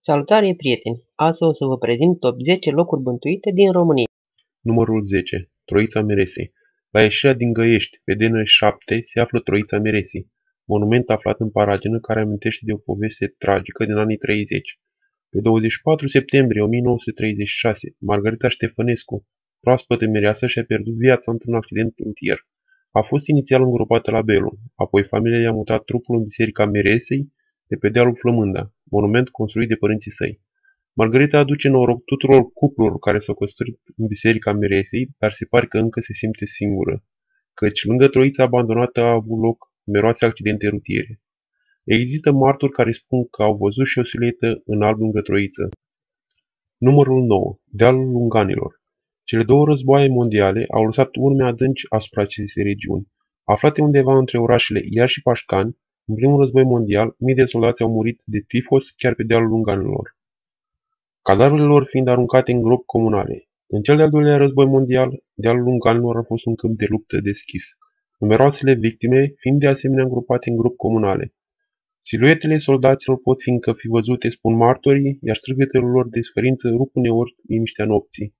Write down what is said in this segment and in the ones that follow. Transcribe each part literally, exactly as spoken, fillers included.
Salutare, prieteni! Azi o să vă prezint top zece locuri bântuite din România. Numărul zece. Troița Meresei. La ieșirea din Găiești, pe D N șapte, se află Troița Meresei, monument aflat în paragină care amintește de o poveste tragică din anii treizeci. Pe douăzeci și patru septembrie o mie nouă sute treizeci și șase, Margareta Ștefănescu, proaspătă mireasă, și-a pierdut viața într-un accident rutier. A fost inițial îngropată la Belu, apoi familia i-a mutat trupul în Biserica Meresei, de pe dealul Flămânda, monument construit de părinții săi. Margareta aduce noroc tuturor cuplurilor care s-au căsătorit în Biserica Meresei, dar se pare că încă se simte singură, căci lângă Troița abandonată a avut loc numeroase accidente rutiere. Există martori care spun că au văzut și o siluetă în alb lângă Troiță. Numărul nouă. Dealul Lunganilor. Cele două războaie mondiale au lăsat urme adânci asupra acestei regiuni. Aflate undeva între orașele Iași și Pașcani, în primul război mondial, mii de soldați au murit de tifos chiar pe dealul Lunganilor, cadavrele lor fiind aruncate în gropi comunale. În cel de-al doilea război mondial, dealul Lunganilor a fost un câmp de luptă deschis, numeroasele victime fiind de asemenea îngropate în gropi comunale. Siluetele soldaților pot fi încă fi văzute, spun martorii, iar strigătele lor de sferință rup uneori liniștea nopții.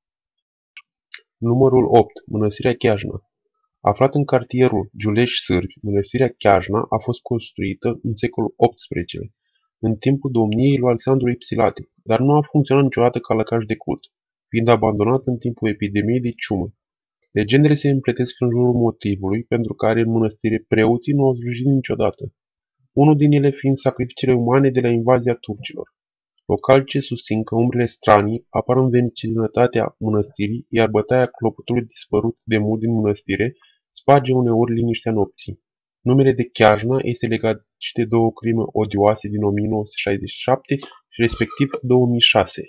Numărul opt. Mănăstirea Chiajna. Aflat în cartierul Giulești-Sârbi, mănăstirea Chiajna a fost construită în secolul optsprezece, în timpul domniei lui Alexandru Ipsilate, dar nu a funcționat niciodată ca lăcaș de cult, fiind abandonat în timpul epidemiei de ciumă. Legendele se împletesc în jurul motivului pentru care în mănăstire preoții nu au slujit niciodată, unul din ele fiind sacrificiile umane de la invazia turcilor. Localnicii susțin că umbrele stranii apar în vecinătatea mănăstirii, iar bătaia clopotului dispărut de mult din mănăstire sparge uneori liniștea nopții. Numele de Chiajna este legat și de două crime odioase din o mie nouă sute șaizeci și șapte și respectiv două mii șase.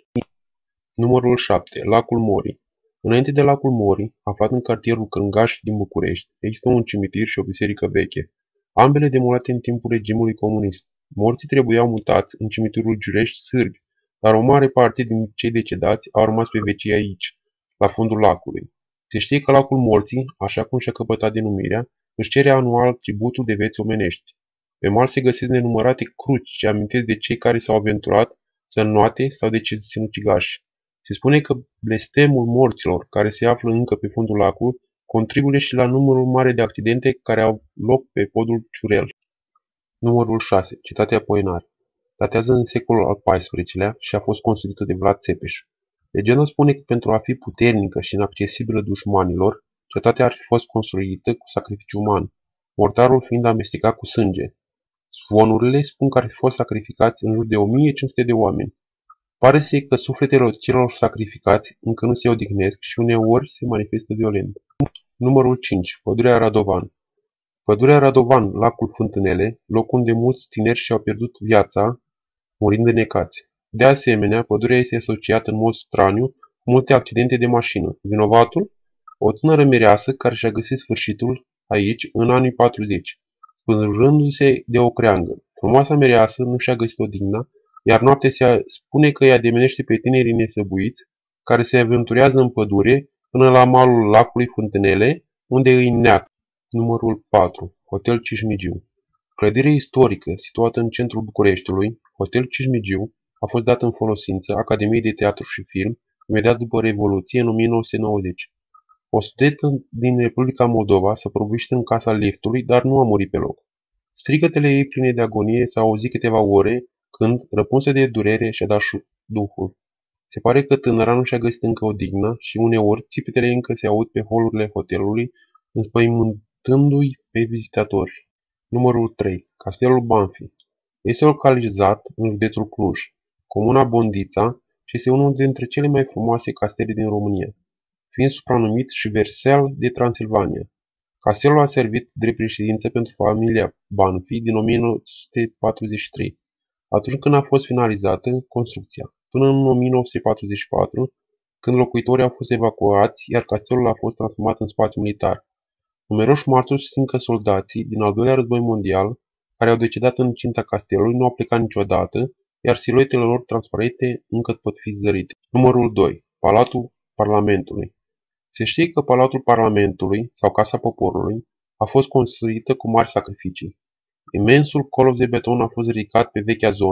Numărul șapte. Lacul Morii. Înainte de Lacul Morii, aflat în cartierul Crângaș din București, există un cimitir și o biserică veche, ambele demolate în timpul regimului comunist. Morții trebuiau mutați în cimitirul Giulești-Sârbi, dar o mare parte din cei decedați au rămas pe vecie aici, la fundul lacului. Se știe că Lacul Morții, așa cum și-a căpătat denumirea, își cere anual tributul de vieți omenești. Pe mal se găsesc nenumărate cruci ce amintesc de cei care s-au aventurat să înnoate sau de cei sinucigași. Se spune că blestemul morților, care se află încă pe fundul lacului, contribuie și la numărul mare de accidente care au loc pe podul Ciurel. Numărul șase. Cetatea Poenari. Datează în secolul al paisprezecelea și a fost construită de Vlad Țepeș. Legenda spune că pentru a fi puternică și inaccesibilă dușmanilor, cetatea ar fi fost construită cu sacrificiu uman, mortarul fiind amestecat cu sânge. Zvonurile spun că ar fi fost sacrificați în jur de o mie cinci sute de oameni. Pare să că sufletele celor sacrificați încă nu se odihnesc și uneori se manifestă violent. Numărul cinci. Pădurea Radovan. Pădurea Radovan, lacul Fântânele, loc unde mulți tineri și-au pierdut viața murind înecați. De asemenea, pădurea este asociată în mod straniu cu multe accidente de mașină. Vinovatul? O tânără mireasă care și-a găsit sfârșitul aici în anii patruzeci, spânzurându-se de o creangă. Frumoasa mireasă nu și-a găsit odihna, iar noaptea se spune că îi ademenește pe tinerii nesăbuiți care se aventurează în pădure până la malul lacului Fântânele, unde îi neacă. Numărul patru. Hotel Cismigiu. Clădire istorică situată în centrul Bucureștiului, Hotel Cismigiu a fost dat în folosință Academiei de Teatru și Film imediat după Revoluție în o mie nouă sute nouăzeci. O studentă din Republica Moldova s-a prăbușit în casa liftului, dar nu a murit pe loc. Strigătele ei pline de agonie s-au auzit câteva ore când, răpunsă de durere, și-a dat duhul. Se pare că tânăra nu și-a găsit încă odihnă și uneori țipetele încă se aud pe holurile hotelului, înspăimântându-i pe vizitatori. Numărul trei. Castelul Banfi. Este localizat în județul Cluj, comuna Bondița, și este unul dintre cele mai frumoase castele din România, fiind supranumit și Versailles de Transilvania. Castelul a servit drept reședință pentru familia Banfi din o mie nouă sute patruzeci și trei, atunci când a fost finalizată construcția, până în o mie nouă sute patruzeci și patru, când locuitorii au fost evacuați, iar castelul a fost transformat în spațiu militar. Numeroși martori susțin că soldații din al doilea război mondial, care au decedat în incinta castelului, nu au plecat niciodată, iar siluetele lor transparente încă pot fi zărite. Numărul doi. Palatul Parlamentului. Se știe că Palatul Parlamentului, sau Casa Poporului, a fost construită cu mari sacrificii. Imensul colos de beton a fost ridicat pe vechea zonă,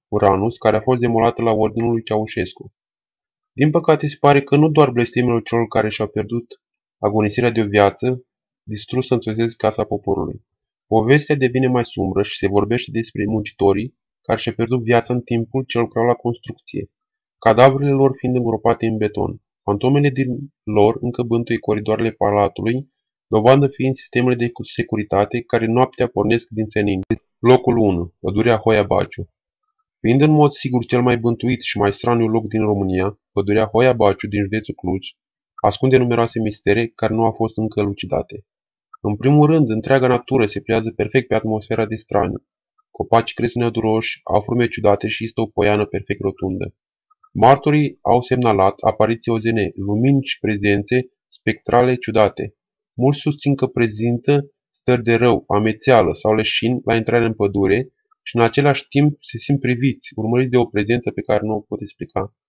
Uranus, care a fost demolată la ordinul lui Ceaușescu. Din păcate, se pare că nu doar blestemele celor care și-au pierdut agonisirea de o viață distrusă înțelesesc casa poporului. Povestea devine mai sumbră și se vorbește despre muncitorii care și-au pierdut viața în timpul ce lucrau la construcție, cadavrele lor fiind îngropate în beton. Fantomele din lor încă bântuie coridoarele palatului, dovadă fiind sistemele de securitate care noaptea pornesc din senin. Locul unu. Pădurea Hoia Baciu. Fiind în mod sigur cel mai bântuit și mai straniu loc din România, pădurea Hoia Baciu din județul Cluj ascunde numeroase mistere care nu au fost încă elucidate. În primul rând, întreaga natură se pliază perfect pe atmosfera de straniu. Copacii cresc neaduroși, au forme ciudate și este o poiană perfect rotundă. Martorii au semnalat apariții ozene, lumini și prezențe spectrale ciudate. Mulți susțin că prezintă stări de rău, amețeală sau leșin la intrarea în pădure și în același timp se simt priviți, urmăriți de o prezență pe care nu o pot explica.